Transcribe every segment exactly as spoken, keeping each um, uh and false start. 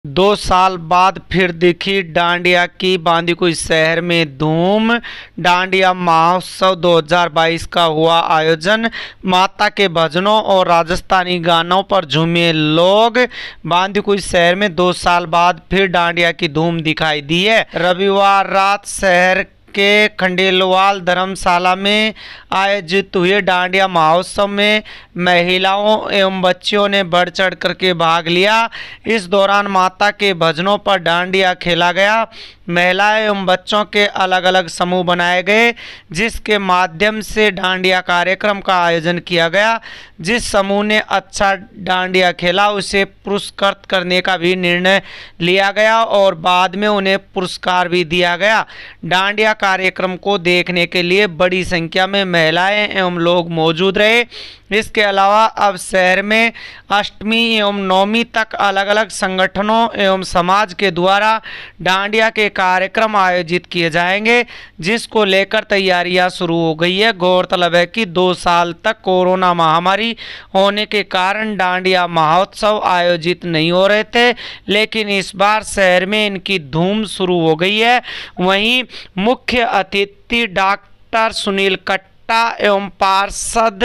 दो साल बाद फिर दिखी डांडिया की बांदीकुई शहर में धूम। डांडिया महोत्सव दो हज़ार बाईस का हुआ आयोजन। माता के भजनों और राजस्थानी गानों पर झूमे लोग। बांदीकुई शहर में दो साल बाद फिर डांडिया की धूम दिखाई दी है। रविवार रात शहर के खंडेलवाल धर्मशाला में आयोजित हुए डांडिया महोत्सव में महिलाओं एवं बच्चियों ने बढ़ चढ़ करके भाग लिया। इस दौरान माता के भजनों पर डांडिया खेला गया। महिलाएं एवं बच्चों के अलग अलग समूह बनाए गए, जिसके माध्यम से डांडिया कार्यक्रम का आयोजन किया गया। जिस समूह ने अच्छा डांडिया खेला उसे पुरस्कृत करने का भी निर्णय लिया गया और बाद में उन्हें पुरस्कार भी दिया गया। डांडिया कार्यक्रम को देखने के लिए बड़ी संख्या में महिलाएं एवं लोग मौजूद रहे। इसके अलावा अब शहर में अष्टमी एवं नवमी तक अलग अलग संगठनों एवं समाज के द्वारा डांडिया के कार्यक्रम आयोजित किए जाएंगे, जिसको लेकर तैयारियां शुरू हो गई है। गौरतलब है कि दो साल तक कोरोना महामारी होने के कारण डांडिया महोत्सव आयोजित नहीं हो रहे थे, लेकिन इस बार शहर में इनकी धूम शुरू हो गई है। वहीं मुख्य अतिथि डॉक्टर सुनील कट्टा एवं पार्षद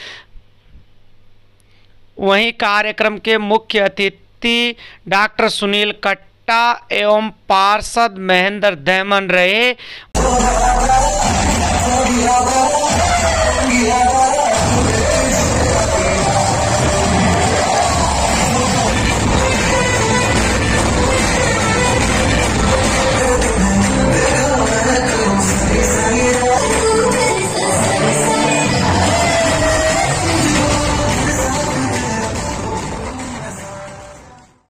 वहीं कार्यक्रम के मुख्य अतिथि डॉक्टर सुनील कट्टा एवं पार्षद महेंद्र धैमन रहे।